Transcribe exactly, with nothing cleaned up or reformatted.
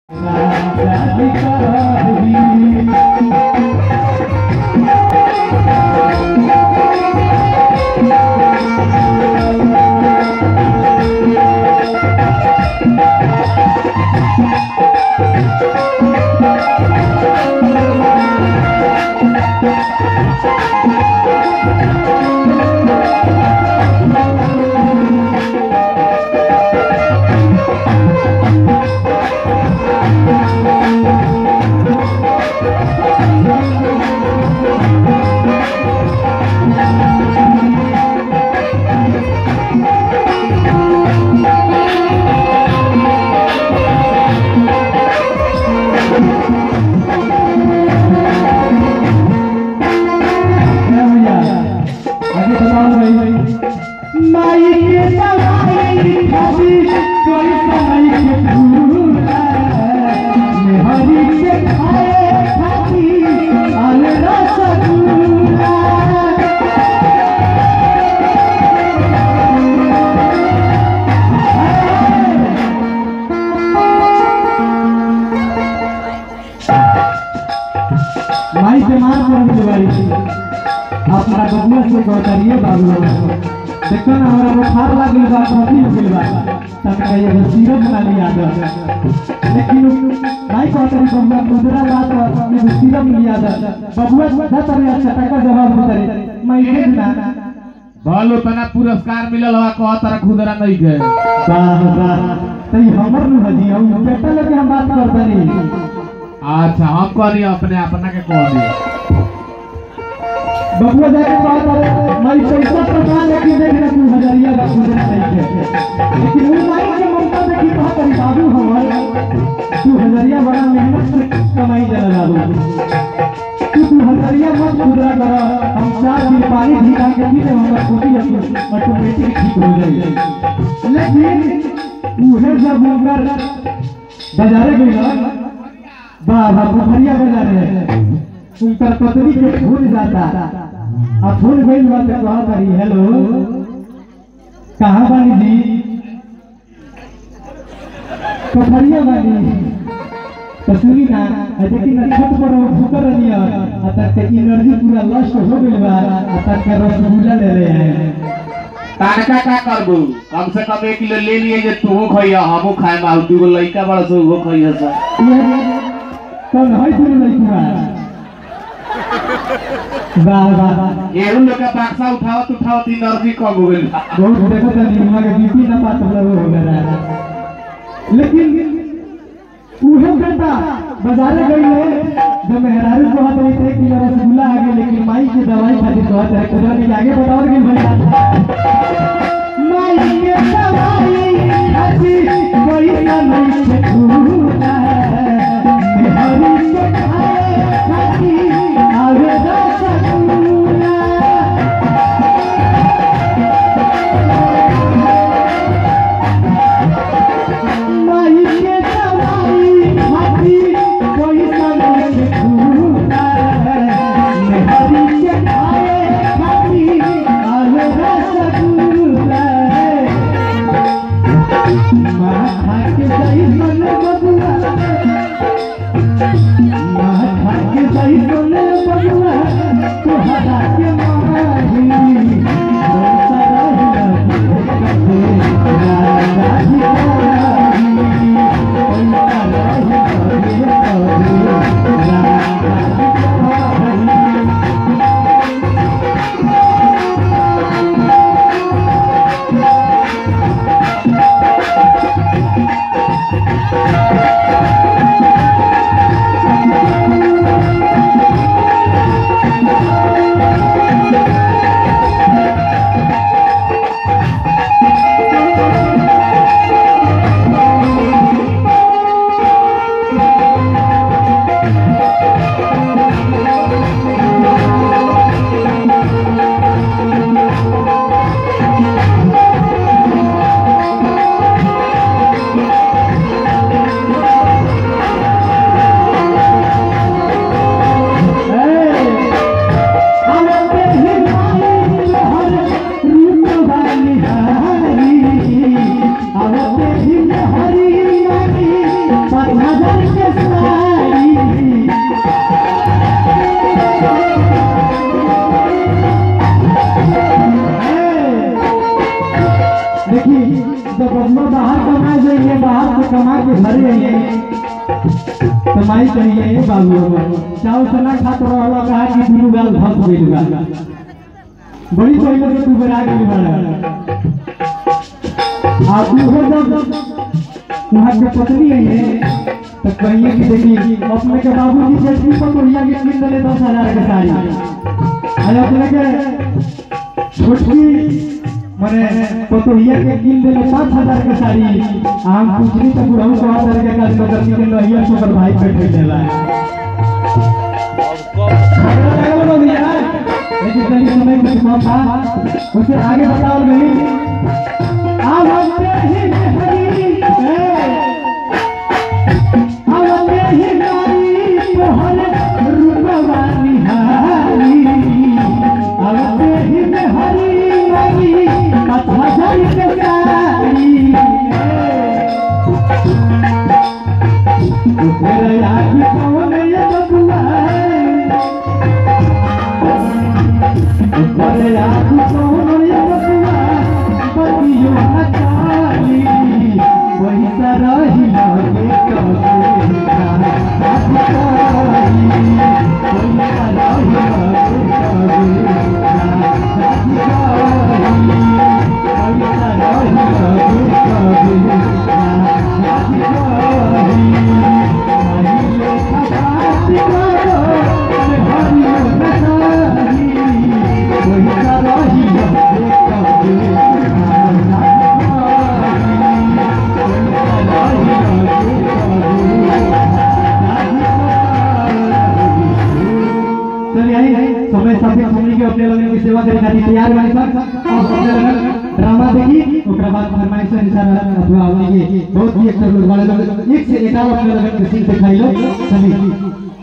माई से मार कर दिवाली अपना बबुआ से कहतरिए बाबू देखो ना हमरा बुखार लागल बा कथि हो गेल बा तब ये सिरप ना लिया दे लेकिन माई कहतरी बबुआ दूसरा बात ये सिरप लिया दे बबुआ कहतरी अच्छा टका जवाब देतरी माई दे ना बालो तना पुरस्कार मिलल हवा कहतर खुदरा नहीं गए वाह वाह तई हमर न हजी हम बेटा लगे हम बात करतनी। अच्छा हम कहनी अपने अपना के कह दी बबुआ जाके बात करे मैं पैसा प्रकार लेके देख ना तू हजारिया का खुदरा नहीं है लेकिन वो माई के ममता देखी कहा करी बाबू हमर तू हजारिया बड़ा मेहनत से कमाई जला बाबू तू तू हजारिया मत खुदरा कर हम चार दिन पानी ढीला के पीते हमरा कोटी है ऑटोमेटिक ठीक हो जाए लेकिन उहे जब मगर बाजारे गइल बाबा बुखरिया बाजार है उनकर पत्नी के भूल जाता अब भूल गई बात कहा करी हेलो कहाँ बानी जी बुखरिया बानी कसुरी ना देखी ना छत पर भूकर रही है तक के एनर्जी पूरा लॉस्ट हो गई बा तक के रसगुल्ला ले रहे हैं तारका का करबू कम से कम एक किलो ले लिए जे तू खइया हमहू खाए माल दू गो लइका बड़ सो वो खइया सा कौन है तू लइका वाह वाह एहू लोग का बक्सा उठावत उठावत एनर्जी कम हो गइल बहुत देखो त निमा के बीपी ना पात हो गया लेकिन उहे बेटा बाजारे गई है जब मेहरारू को हाथ में थे कि रसगुल्ला आ गया लेकिन माई की दवाई खातिर कहत है खुदा के आगे बताओ कि भैया माई के दवाई खाती कोई ना नहीं से खुदा मेहरारू के खाए खाती आवे रसगुल्ला माई के दवाई खाती कोई ना नहीं से खुदा मेहरारू के खाए खाती आवे रसगुल्ला माथा के सही हजार के साड़ी देखिए जब बबुआ बाहर कमा जाइए बाहर से कमा के घर आइए कमाई करिए बाबू चाव सना खात रहा कहा कि दुनू गाल धस गइल बड़ी पहले से तू बना गई बड़ा आप हो जब वहाँ के पत्नी है तो कहिए कि देखिए अपने के बाबू जी जैसी पतोहिया के किन दले दस हजार के साड़ी अरे अपने के छोटकी मने पतोहिया के किन दले पाँच हजार के साड़ी हम पूछनी तो बुढ़ऊ सौ हजार के काज कर के लहिया सुपर भाई बैठे देला लेकिन सही समय में कम था उसे आगे बताओ नहीं अब हमने ही हरी अब हमने ही नारी तोहर रूपवा निहारी अब हमने ही हरी नारी कथा जाई के सारी तेरे याद कौन ये बबुआ तेरे याद कौन ये बबुआ बतियो हटाली वही तरह ही लगे कभी वही तरह ही समय साथी हमनी के अपने लोगन की सेवा करे खातिर तैयार बानी सर और अपने लोगन ड्रामा देखी ओकरा बाद फरमाइश अनुसार अथवा हमनी के बहुत ही एक्टर लोग वाले लोग एक से एक अपने लोगन के सीन दिखाई लो सभी